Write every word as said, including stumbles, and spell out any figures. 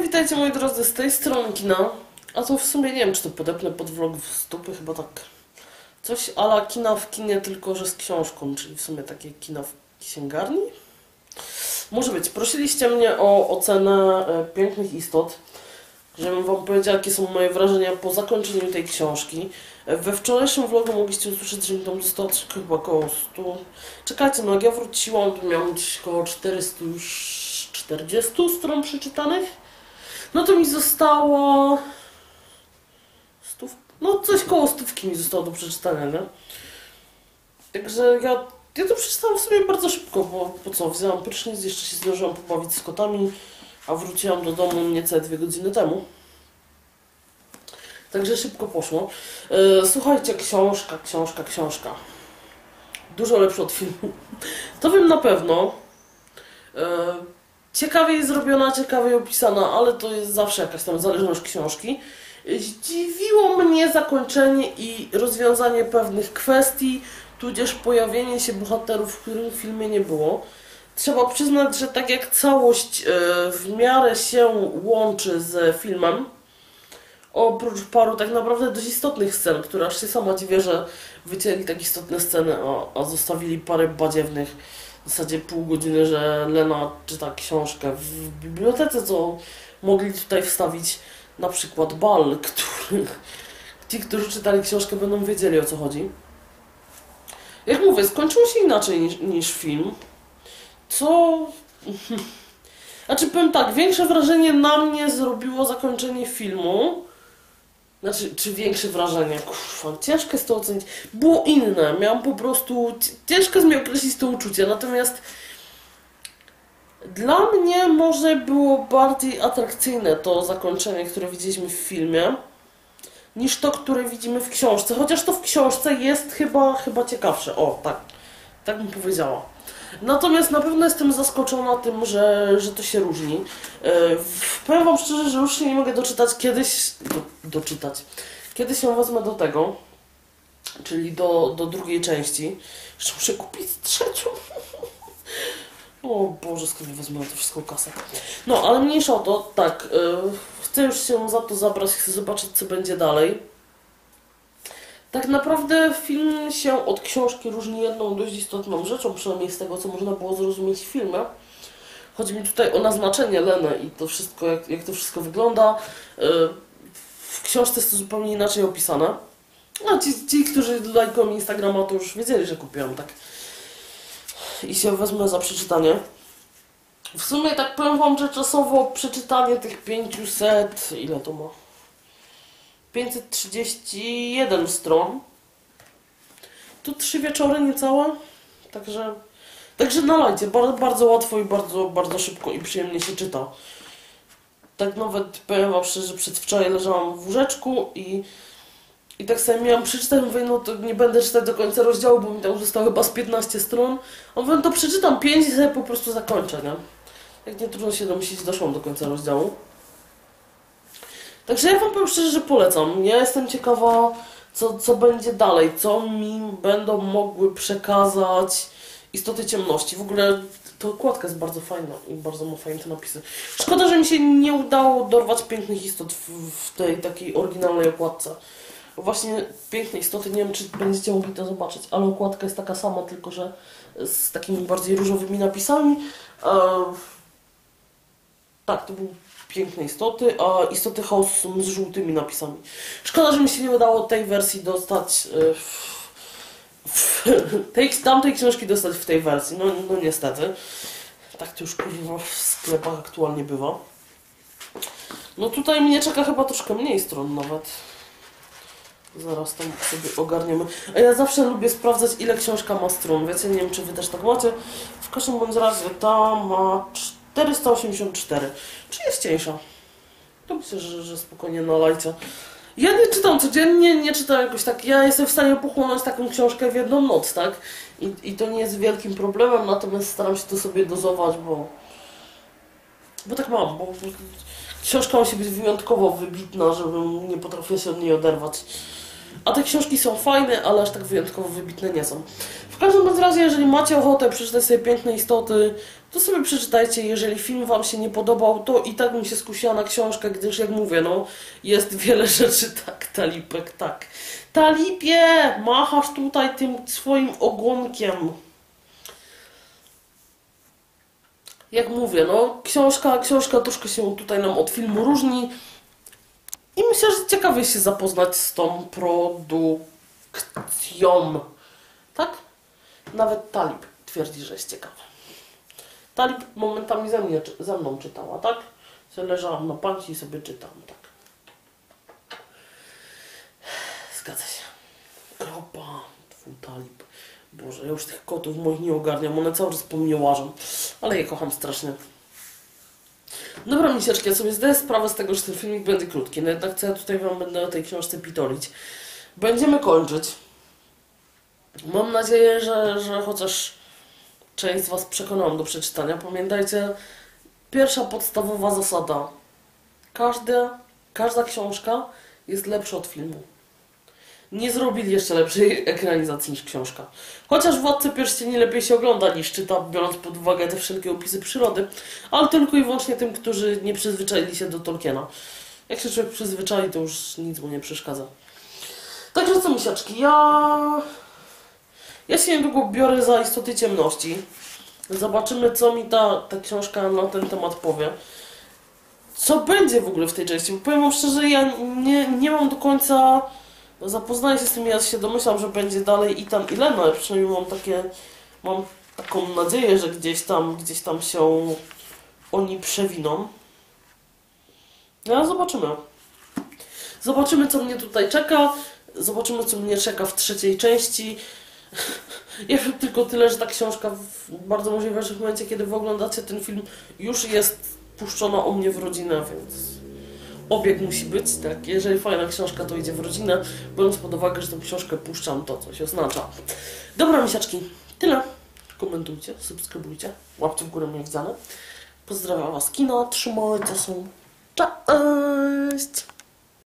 witajcie moi drodzy z tej strony kina. A to w sumie nie wiem, czy to podepnę pod vlog w stopy, chyba tak. Coś a la kina w kinie, tylko że z książką, czyli w sumie takie kina w księgarni? Może być. Prosiliście mnie o ocenę e, Pięknych Istot, żebym wam powiedziała, jakie są moje wrażenia po zakończeniu tej książki. E, we wczorajszym vlogu mogliście usłyszeć, że mi tam zostało chyba około stu. Czekajcie, no jak ja wróciłam, to miałam gdzieś około czterysta czterdzieści stron przeczytanych. No to mi zostało... Stów... No coś koło stówki mi zostało do przeczytania, nie? Także ja, ja to przeczytałam w sumie bardzo szybko, bo po co? Wzięłam prysznic, jeszcze się zdążyłam pobawić z kotami, a wróciłam do domu niecałe dwie godziny temu. Także szybko poszło. E, słuchajcie, książka, książka, książka. Dużo lepsza od filmu. To wiem na pewno. E, ciekawie zrobiona, ciekawie opisana, ale to jest zawsze jakaś tam zależność książki. Zdziwiło mnie zakończenie i rozwiązanie pewnych kwestii, tudzież pojawienie się bohaterów, w którym w filmie nie było. Trzeba przyznać, że tak jak całość e, w miarę się łączy z filmem, oprócz paru tak naprawdę dość istotnych scen, które aż się sama dziwię, że wycięli tak istotne sceny, a, a zostawili parę badziewnych, w zasadzie pół godziny, że Lena czyta książkę w bibliotece, co mogli tutaj wstawić na przykład bal, który ci, którzy czytali książkę, będą wiedzieli, o co chodzi. Jak mówię, skończyło się inaczej niż, niż film, co... Znaczy, powiem tak, większe wrażenie na mnie zrobiło zakończenie filmu. Znaczy, czy większe wrażenie? Kurwa, ciężko jest to ocenić. Było inne, miałam po prostu... Ciężko jest mi określić to uczucie, natomiast dla mnie może było bardziej atrakcyjne to zakończenie, które widzieliśmy w filmie, niż to, które widzimy w książce. Chociaż to w książce jest chyba, chyba ciekawsze. O, tak. Tak bym powiedziała. Natomiast na pewno jestem zaskoczona tym, że, że to się różni. Yy, powiem wam szczerze, że już się nie mogę doczytać kiedyś... Do, doczytać. Kiedy się wezmę do tego, czyli do, do drugiej części. Jeszcze muszę kupić trzecią. O Boże, skąd wezmę na to wszystką kasę. No, ale mniejsza o to, tak, yy, chcę już się za to zabrać, chcę zobaczyć, co będzie dalej. Tak naprawdę film się od książki różni jedną dość istotną rzeczą, przynajmniej z tego, co można było zrozumieć w filmie. Chodzi mi tutaj o naznaczenie Leny i to wszystko, jak, jak to wszystko wygląda. Yy, w książce jest to zupełnie inaczej opisane. A ci, ci którzy lajkują Instagrama, to już wiedzieli, że kupiłam, tak. I się wezmę za przeczytanie. W sumie tak powiem wam, że czasowo przeczytanie tych pięciuset... Ile to ma? pięćset trzydzieści jeden stron. Tu trzy wieczory niecałe. Także... Także nalajcie. Bardzo, bardzo łatwo i bardzo, bardzo szybko i przyjemnie się czyta. Tak nawet powiem wam szczerze, że przedwczoraj leżałam w łóżeczku i... I tak sobie miałam przeczytać, mówię, no to nie będę czytać do końca rozdziału, bo mi tam zostało chyba z piętnaście stron. A mówię, no to przeczytam pięć i sobie po prostu zakończę, nie? Jak nie trudno się domyślić, doszłam do końca rozdziału. Także ja wam powiem szczerze, że polecam. Ja jestem ciekawa, co, co będzie dalej, co mi będą mogły przekazać Istoty Ciemności. W ogóle ta okładka jest bardzo fajna i bardzo ma fajne te napisy. Szkoda, że mi się nie udało dorwać Pięknych Istot w, w tej takiej oryginalnej okładce. Właśnie Piękne Istoty, nie wiem, czy będziecie mogli to zobaczyć, ale okładka jest taka sama, tylko że z takimi bardziej różowymi napisami. E, tak, to były Piękne Istoty, a Istoty Chaosu są z żółtymi napisami. Szkoda, że mi się nie udało tej wersji dostać, e, w, w, tej, tamtej książki dostać w tej wersji, no, no niestety. Tak to już kurwa w sklepach aktualnie bywa. No tutaj mnie czeka chyba troszkę mniej stron nawet. Zaraz tam sobie ogarniemy. A ja zawsze lubię sprawdzać, ile książka ma stron. Wiecie, nie wiem, czy wy też tak macie. W każdym bądź razie ta ma czterysta osiemdziesiąt cztery. Czy jest cieńsza? To myślę, że, że spokojnie nalajcie. Ja nie czytam codziennie, nie czytam jakoś tak. Ja jestem w stanie pochłonąć taką książkę w jedną noc, tak? I, i to nie jest wielkim problemem, natomiast staram się to sobie dozować, bo... Bo tak mam, bo... Książka musi być wyjątkowo wybitna, żebym nie potrafiła się od niej oderwać. A te książki są fajne, ale aż tak wyjątkowo wybitne nie są. W każdym bądź razie, jeżeli macie ochotę przeczytać sobie Piękne istoty, to sobie przeczytajcie. Jeżeli film wam się nie podobał, to i tak bym się skusiła na książkę, gdyż jak mówię, no, jest wiele rzeczy, tak, Talipek, tak. Talipie, machasz tutaj tym swoim ogonkiem. Jak mówię, no, książka, książka troszkę się tutaj nam od filmu różni. I myślę, że ciekawie jest się zapoznać z tą produkcją. Tak? Nawet Talib twierdzi, że jest ciekawa. Talib momentami ze, mnie, ze mną czytała, tak? że leżałam na panci i sobie czytam, tak. Zgadza się. Kropa, twój Talib. Boże, ja już tych kotów moich nie ogarniam, one cały czas po mnie łażą. Ale je kocham strasznie. Dobra, misieczki, ja sobie zdaję sprawę z tego, że ten filmik będzie krótki, no jednak co ja tutaj wam będę o tej książce pitolić. Będziemy kończyć. Mam nadzieję, że, że chociaż część z was przekonałam do przeczytania. Pamiętajcie, pierwsza podstawowa zasada. Każda, każda książka jest lepsza od filmu. Nie zrobili jeszcze lepszej ekranizacji niż książka. Chociaż Władcę Pierścieni lepiej się ogląda niż czyta, biorąc pod uwagę te wszelkie opisy przyrody, ale tylko i wyłącznie tym, którzy nie przyzwyczaili się do Tolkiena. Jak się człowiek przyzwyczai, to już nic mu nie przeszkadza. Także co, misiaczki, ja... Ja się niedługo biorę za Istoty Ciemności. Zobaczymy, co mi ta, ta książka na ten temat powie. Co będzie w ogóle w tej części? Bo powiem wam szczerze, ja nie, nie mam do końca... Zapoznaję się z tym, ja się domyślam, że będzie dalej i tam i Lena, ale przynajmniej mam takie... Mam taką nadzieję, że gdzieś tam, gdzieś tam się oni przewiną. No ale zobaczymy. Zobaczymy, co mnie tutaj czeka. Zobaczymy, co mnie czeka w trzeciej części. Ja wiem tylko tyle, że ta książka w bardzo możliwe, że w momencie, kiedy wy oglądacie ten film, już jest puszczona u mnie w rodzinę, więc obieg musi być, tak? Jeżeli fajna książka, to idzie w rodzinę, biorąc pod uwagę, że tę książkę puszczam, to coś oznacza. Dobra, misiaczki, tyle. Komentujcie, subskrybujcie, łapcie w górę mnie widziane. Pozdrawiam was, kino, trzymajcie się. Cześć!